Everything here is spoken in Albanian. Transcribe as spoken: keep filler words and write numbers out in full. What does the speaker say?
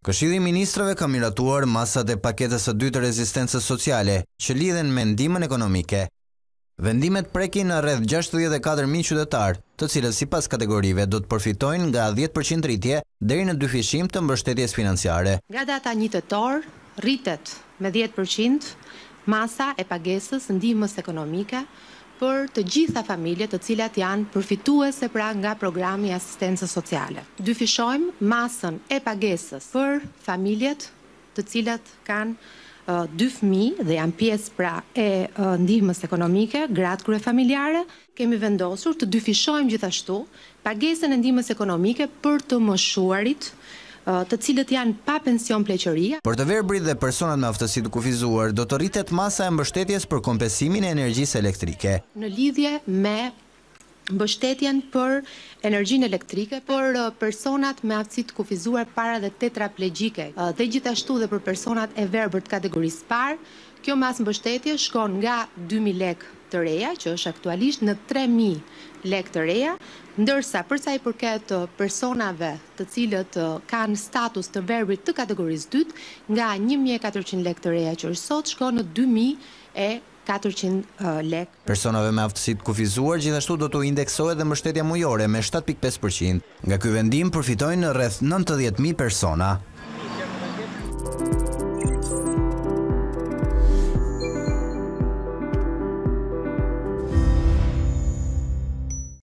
Këshilli i Ministrave ka miratuar masat e paketës së dytë të Rezistencës Sociale, që lidhen me ndihmën ekonomike. Vendimet prekin në rreth gjashtëdhjetë e katër mijë qytetarë, të cilët sipas kategorive do të përfitojnë nga dhjetë përqind rritje deri në dyfishim të mbështetjes financiare. Nga data një tetor, rritet me dhjetë përqind masa e pagesës ndihmës ekonomike për të gjitha familjet të cilat janë përfituese pra nga programi i asistencës sociale. Dyfishojmë masën e pagesës për familjet të cilat kanë uh, dy fëmijë dhe janë pjesë pra e uh, ndihmës ekonomike, gratë kryefamiljare. Kemi vendosur të dyfishojmë gjithashtu pagesën e ndihmës ekonomike për të moshuarit, të cilët janë pa pension pleqëria. Për të verbrit dhe personat me aftësi të kufizuar, do të rritet masa e mbështetjes për kompensimin e energjisë elektrike. Në lidhje me mbështetjen për energjinë elektrike për personat me aftësi të kufizuar para dhe tetraplegjike dhe gjithashtu dhe për personat e verbër të kategorisë parë, kjo mas mbështetje shkon nga dy mijë lekë të reja, që është aktualisht në tre mijë lekë të reja, ndërsa përsa i përket personave të cilët kanë status të verbrit të kategorisë dytë, nga një mijë e katërqind lekë të reja që është sot, shkon në dy mijë e katërqind lekë. Personave me aftësi të kufizuar gjithashtu do të indeksohet dhe mbështetja mujore me shtatë pikë pesë përqind. Nga ky vendim përfitojnë rreth nëntëdhjetë mijë persona.